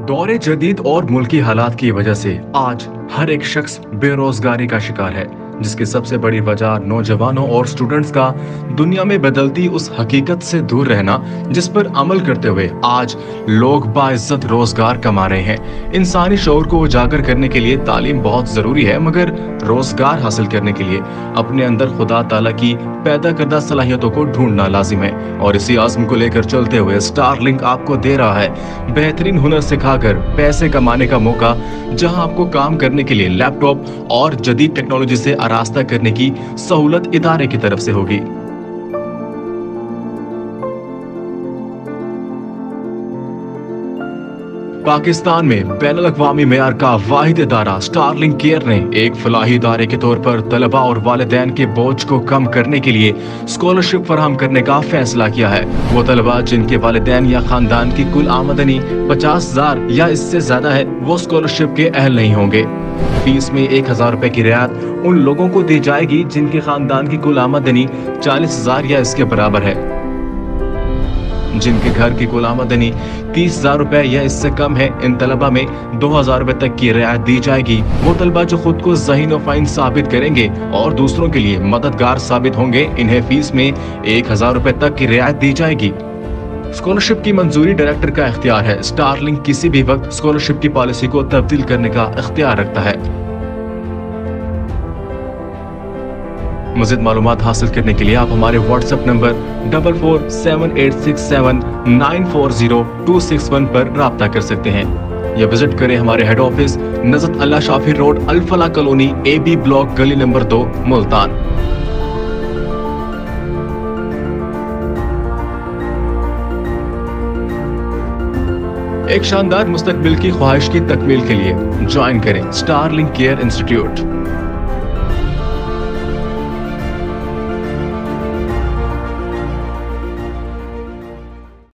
दौरे जदीद और मुल्की हालात की वजह से आज हर एक शख्स बेरोजगारी का शिकार है, जिसकी सबसे बड़ी वजह नौजवानों और स्टूडेंट्स का दुनिया में बदलती उस हकीकत से दूर रहना, जिस पर अमल करते हुए आज लोग बाइज्जत रोजगार कमा रहे हैं। इंसानी शऊर को उजागर करने के लिए तालीम बहुत जरूरी है, मगर रोजगार हासिल करने के लिए अपने अंदर खुदा ताला की पैदा करदा सलाहियतों को ढूंढना लाजिम है। और इसी आज़म को लेकर चलते हुए स्टारलिंक आपको दे रहा है बेहतरीन हुनर सिखाकर पैसे कमाने का मौका, जहां आपको काम करने के लिए लैपटॉप और जदीद टेक्नोलॉजी से आरास्ता करने की सहूलत इदारे की तरफ से होगी। पाकिस्तान में बैनुल-अक़वामी मेयार का वाहिद इदारा स्टारलिंक केयर ने एक फलाही इदारे के तौर पर तलबा और वालिदैन के बोझ को कम करने के लिए स्कॉलरशिप फराहम करने का फैसला किया है। वो तलबा जिनके वालिदैन या खानदान की कुल आमदनी 50,000 या इससे ज्यादा है, वो स्कॉलरशिप के अहल नहीं होंगे। फीस में 1,000 रुपए की रियायत उन लोगों को दी जाएगी जिनके खानदान की कुल आमदनी 40,000 या इसके बराबर है। जिनके घर की कुल आमदनी 30,000 रुपए या इससे कम है, इन तलबा में 2,000 रुपए तक की रियायत दी जाएगी। वो तलबा जो खुद को ज़हीन व फाइन साबित करेंगे और दूसरों के लिए मददगार साबित होंगे, इन्हें फीस में 1,000 रुपए तक की रियायत दी जाएगी। स्कॉलरशिप की मंजूरी डायरेक्टर का इख्तियार है। स्टारलिंक किसी भी वक्त स्कॉलरशिप की पॉलिसी को तब्दील करने का इख्तियार रखता है। मज़ीद मालूमात हासिल करने के लिए आप हमारे व्हाट्सएप नंबर 447867940261 पर राब्ता कर सकते हैं, या विजिट करें हमारे head office Nazrat Allah Shafi road, Al-Falah colony, AB block, गली नंबर 2, मुल्तान। एक शानदार मुस्तकबिल की ख्वाहिश की तकमील के लिए ज्वाइन करें स्टारलिंक केयर इंस्टीट्यूट।